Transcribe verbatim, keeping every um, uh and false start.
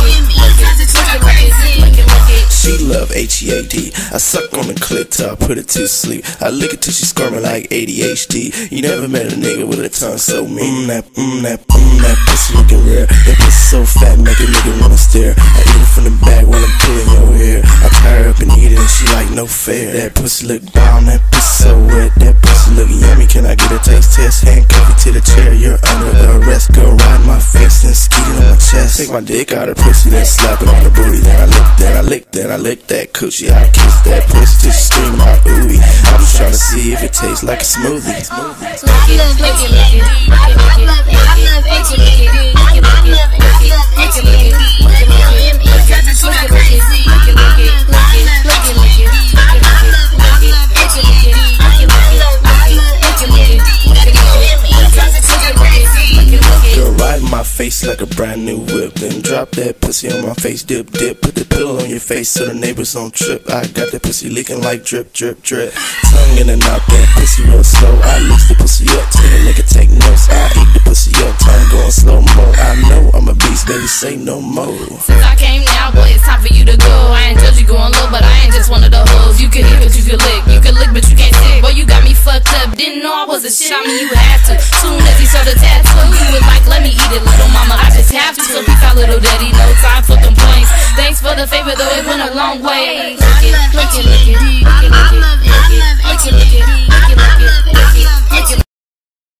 She love H E A D. I suck on the clit till I put it to sleep. I lick it till she squirming like A D H D. You never met a nigga with a tongue so mean. Mmm that, mmm that, mmm that pussy looking rare. That pussy so fat, make a nigga wanna stare. I eat it from the back while I'm pulling your hair. I tie her up and eat it and she like no fair. That pussy look brown, that pussy so wet. That pussy look yummy, can I get a taste test? Handcuff you to the chair, you're under arrest. Girl, ride my face and skeet it on my chest. Take my dick out of pussy, then slap it on the booty. Then I lick, then I lick, then I lick that coochie. I kiss that pussy till she scream out ooey. I'm just trying to see if it tastes like a smoothie. Girl, ride my face like a brand new whip. Then drop that pussy on my face, dip, dip. Put the pillow on your face so the neighbors don't trip. I got that pussy leaking like drip, drip, drip. Tongue in and out that pussy real slow. I lift the pussy up, take a nigga, take notes. I eat the pussy up, tongue going slow mo. I know I'm a beast, baby, say no more. Since I came now, boy, it's time for you to go. I ain't judge you going low, but I ain't just one of the hoes. You can hit, but you can lick. You can lick, but you can't stick. Boy, you got me fucked up. Didn't know I was a shit. I mean, you had to. Soon as he saw the tattoo, he was like, let me eat it, little mama. I just have to. So peace out, little daddy. No time for complaints. Thanks for the favor, though it went a long way. Look it, look it, look it.